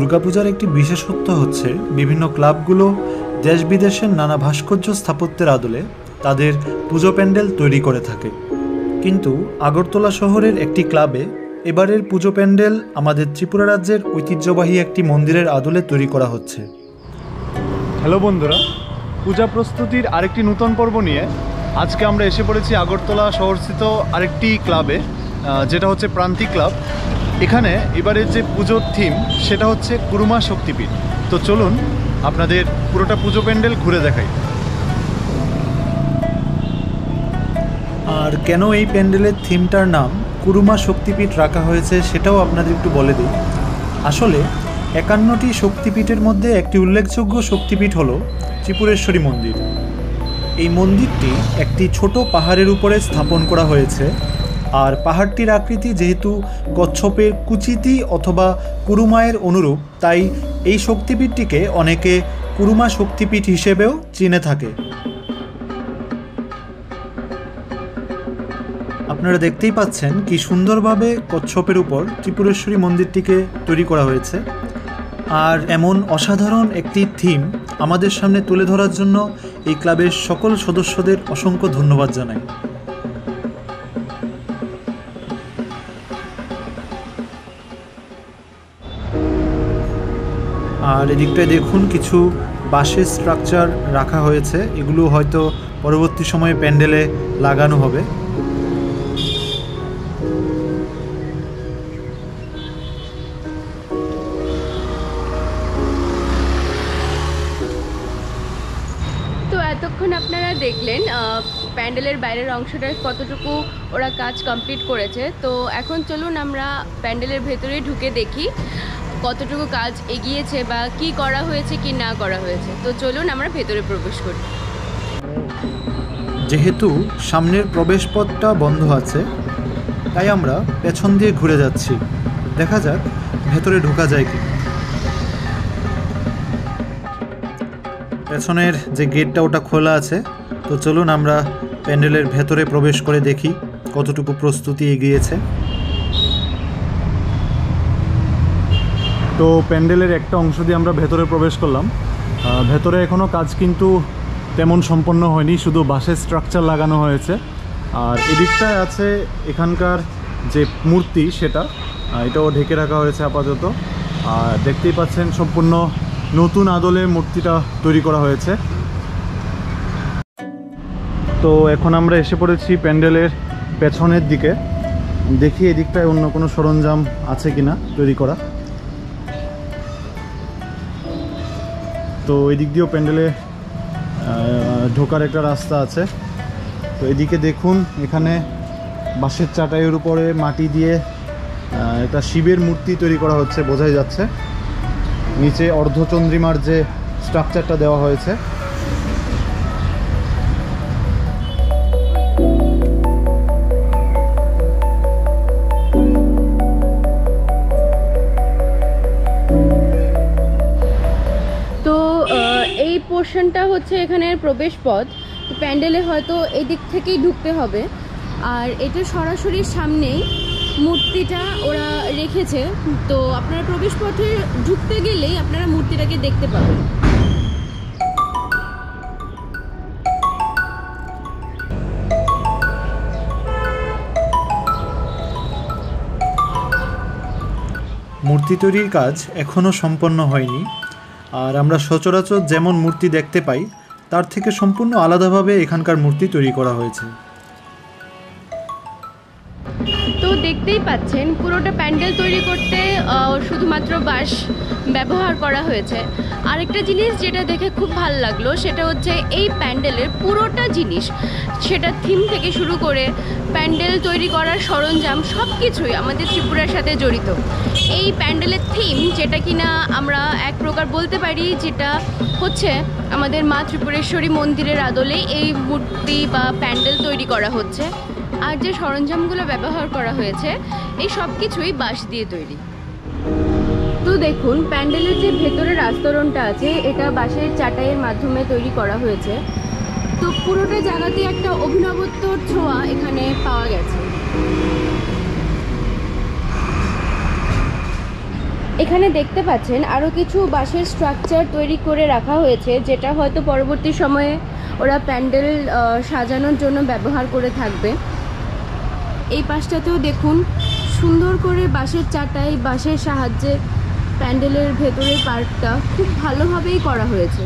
দুর্গাপূজার একটি বিশেষত্ব হচ্ছে বিভিন্ন ক্লাবগুলো দেশ বিদেশের নানা ভাস্কর্য স্থাপত্যের আদলে তাদের পুজো প্যান্ডেল তৈরি করে থাকে। কিন্তু আগরতলা শহরের একটি ক্লাবে এবারের পুজো প্যান্ডেল আমাদের ত্রিপুরা রাজ্যের ঐতিহ্যবাহী একটি মন্দিরের আদলে তৈরি করা হচ্ছে। হ্যালো বন্ধুরা, পূজা প্রস্তুতির আরেকটি নতুন পর্ব নিয়ে আজকে আমরা এসে পড়েছি আগরতলা শহরস্থিত আরেকটি ক্লাবে, যেটা হচ্ছে প্রান্তিক ক্লাব। এখানে এবারের যে পুজোর থিম সেটা হচ্ছে কুরুমা শক্তিপীঠ। তো চলুন আপনাদের পুরোটা পুজো প্যান্ডেল ঘুরে দেখাই। আর কেন এই প্যান্ডেলের থিমটার নাম কুরুমা শক্তিপীঠ রাখা হয়েছে সেটাও আপনাদের একটু বলে দিই। আসলে 51টি শক্তিপীঠের মধ্যে একটি উল্লেখযোগ্য শক্তিপীঠ হলো ত্রিপুরেশ্বরী মন্দির। এই মন্দিরটি একটি ছোট পাহাড়ের উপরে স্থাপন করা হয়েছে। আর পাহাড়টির আকৃতি যেহেতু কচ্ছপের কুচিতি অথবা কুরুমায়ের অনুরূপ, তাই এই শক্তিপীঠটিকে অনেকে কুরুমা শক্তিপীঠ হিসেবেও চিনে থাকে। আপনারা দেখতেই পাচ্ছেন কি সুন্দরভাবে কচ্ছপের উপর ত্রিপুরেশ্বরী মন্দিরটিকে তৈরি করা হয়েছে। আর এমন অসাধারণ একটি থিম আমাদের সামনে তুলে ধরার জন্য এই ক্লাবের সকল সদস্যদের অসংখ্য ধন্যবাদ জানাই। আর এদিকটায় দেখুন কিছু বাঁশের স্ট্রাকচার রাখা হয়েছে, এগুলো হয়তো পরবর্তী সময়ে প্যান্ডেলে লাগানো হবে। তো এতক্ষণ আপনারা দেখলেন প্যান্ডেলের বাইরের অংশটা কতটুকু ওরা কাজ কমপ্লিট করেছে। তো এখন চলুন আমরা প্যান্ডেলের ভেতরে ঢুকে দেখি কতটুকু কাজ এগিয়েছে বা কি করা হয়েছে কি না করা হয়েছে। তো চলুন আমরা ভেতরে প্রবেশ করি। যেহেতু সামনের প্রবেশপথটা বন্ধ আছে, তাই আমরা পেছন দিয়ে ঘুরে যাচ্ছি। দেখা যাক ভেতরে ঢোকা যায় কি। পেছনের যে গেটটা ওটা খোলা আছে। তো চলুন আমরা প্যান্ডেলের ভেতরে প্রবেশ করে দেখি কতটুকু প্রস্তুতি এগিয়েছে। তো প্যান্ডেলের একটা অংশ দিয়ে আমরা ভেতরে প্রবেশ করলাম। ভেতরে এখনও কাজ কিন্তু তেমন সম্পন্ন হয়নি, শুধু বাঁশের স্ট্রাকচার লাগানো হয়েছে। আর এদিকটায় আছে এখানকার যে মূর্তি, এটাও ঢেকে রাখা হয়েছে আপাতত। আর দেখতেই পাচ্ছেন সম্পূর্ণ নতুন আদলে মূর্তিটা তৈরি করা হয়েছে। তো এখন আমরা এসে পড়েছি প্যান্ডেলের পেছনের দিকে। দেখি এদিকটায় অন্য কোনো সরঞ্জাম আছে কিনা তৈরি করা। তো এদিক দিয়েও প্যান্ডেলে ঢোকার একটা রাস্তা আছে। তো এদিকে দেখুন, এখানে বাঁশের চাটাইয়ের উপরে মাটি দিয়ে একটা শিবের মূর্তি তৈরি করা হচ্ছে, বোঝাই যাচ্ছে। নিচে অর্ধচন্দ্রিমার যে স্ট্রাকচারটা দেওয়া হয়েছে। এই পোর্শনটা হচ্ছে এখানের প্রবেশ পথ। তো প্যান্ডেলে হয়তো এই দিক থেকেই ঢুকতে হবে। আর এটা সরাসরি সামনেই মূর্তিটা ওরা রেখেছে। তো আপনারা প্রবেশ পথে ঢুকতে গেলেই আপনারা মূর্তিটাকে দেখতে পাবেন। মূর্তি তৈরির কাজ এখনও সম্পন্ন হয়নি। আর আমরা সচরাচর যেমন মূর্তি দেখতে পাই তার থেকে সম্পূর্ণ আলাদাভাবে এখানকার মূর্তি তৈরি করা হয়েছে। তো দেখতেই পাচ্ছেন পুরোটা প্যান্ডেল তৈরি করতে শুধুমাত্র বাঁশ ব্যবহার করা হয়েছে। আরেকটা জিনিস যেটা দেখে খুব ভালো লাগলো সেটা হচ্ছে এই প্যান্ডেলের পুরোটা জিনিস, সেটা থিম থেকে শুরু করে প্যান্ডেল তৈরি করার সরঞ্জাম সব কিছুই আমাদের ত্রিপুরার সাথে জড়িত। এই প্যান্ডেলের থিম যেটা কিনা আমরা এক প্রকার বলতে পারি, যেটা হচ্ছে আমাদের মা ত্রিপুরেশ্বরী মন্দিরের আদলে এই মূর্তি বা প্যান্ডেল তৈরি করা হচ্ছে। আর যে সরঞ্জামগুলো ব্যবহার করা হয়েছে এই সব কিছুই বাঁশ দিয়ে তৈরি। তো দেখুন প্যান্ডেলের যে ভেতরের আস্তরণটা আছে এটা বাঁশের চাটাইয়ের মাধ্যমে তৈরি করা হয়েছে। তো পুরোটা জায়গাতে একটা অভিনবত্বর ছোঁয়া এখানে পাওয়া গেছে। এখানে দেখতে পাচ্ছেন আরও কিছু বাঁশের স্ট্রাকচার তৈরি করে রাখা হয়েছে, যেটা হয়তো পরবর্তী সময়ে ওরা প্যান্ডেল সাজানোর জন্য ব্যবহার করে থাকবে। এই পাশটাতেও দেখুন সুন্দর করে বাঁশের চাটাই, বাঁশের সাহায্যে প্যান্ডেলের ভেতরের পার্টটা খুব ভালোভাবেই করা হয়েছে।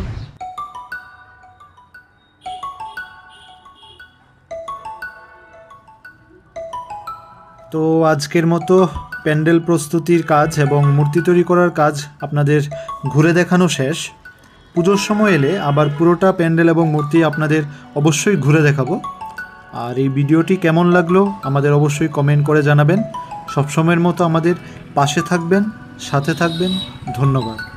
তো আজকের মতো প্যান্ডেল প্রস্তুতির কাজ এবং মূর্তি তৈরি করার কাজ আপনাদের ঘুরে দেখানো শেষ। পুজোর সময় এলে আবার পুরোটা প্যান্ডেল এবং মূর্তি আপনাদের অবশ্যই ঘুরে দেখাবো। আর এই ভিডিওটি কেমন লাগলো আমাদের অবশ্যই কমেন্ট করে জানাবেন। সবসময়ের মতো আমাদের পাশে থাকবেন, সাথে থাকবেন। ধন্যবাদ।